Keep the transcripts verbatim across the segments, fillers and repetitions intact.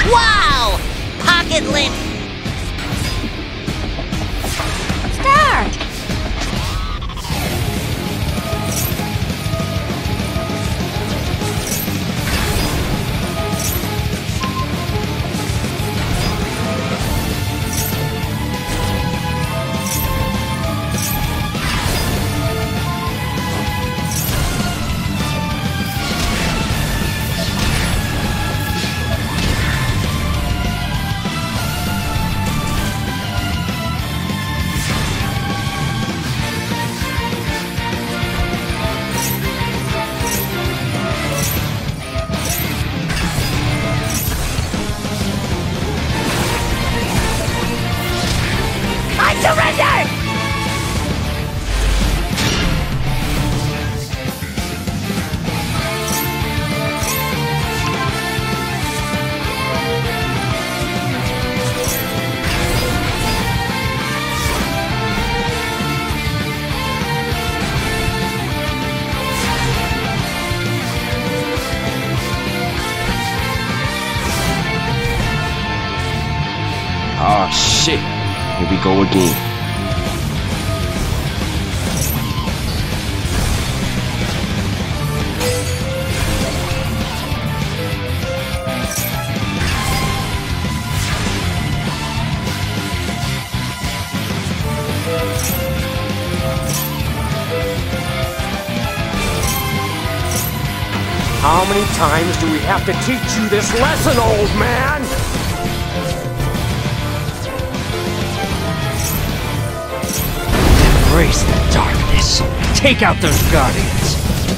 Wow! Pocket limp. Start! Surrender! Oh shit, here we go again. How many times do we have to teach you this lesson, old man? Embrace the darkness. Take out those guardians.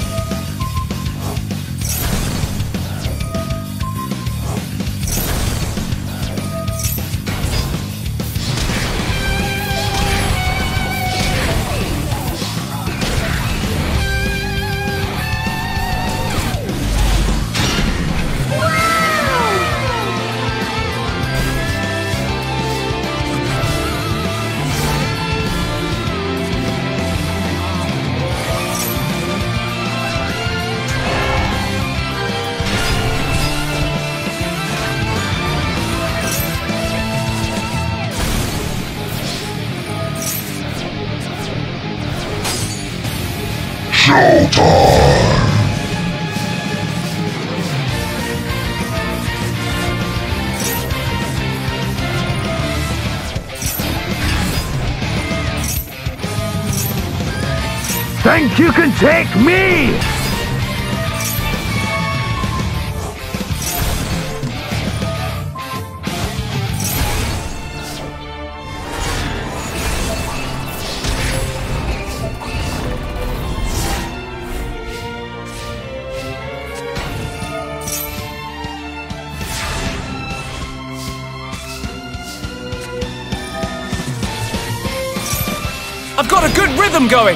Think you can take me? I've got a good rhythm going!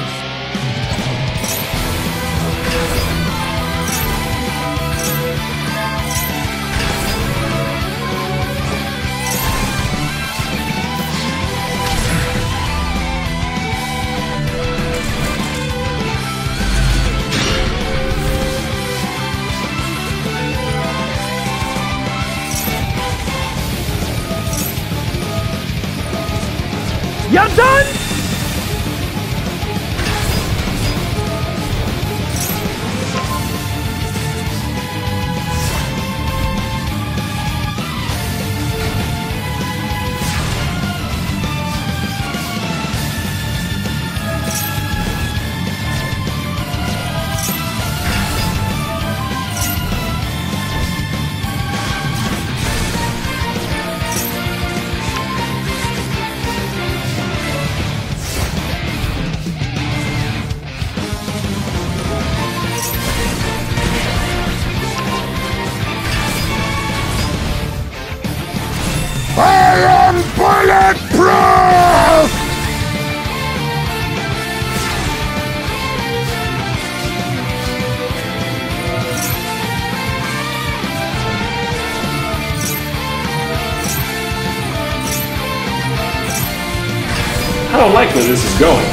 You done? I am bulletproof! I don't like where this is going.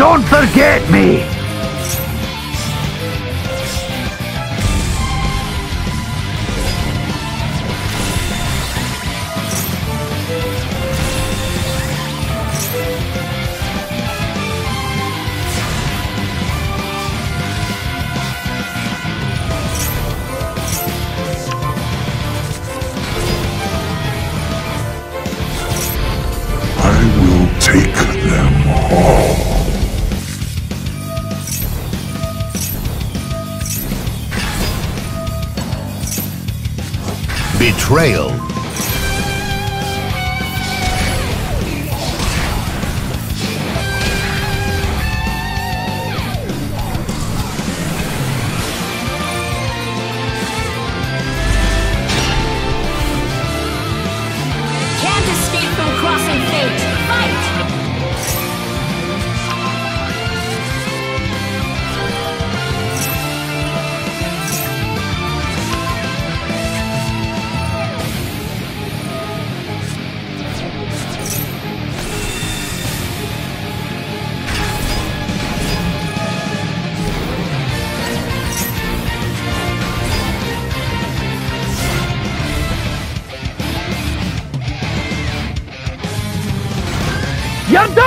Don't forget me! Take them all. Betrayal. Can't escape from crossing fate. Fight! You're done!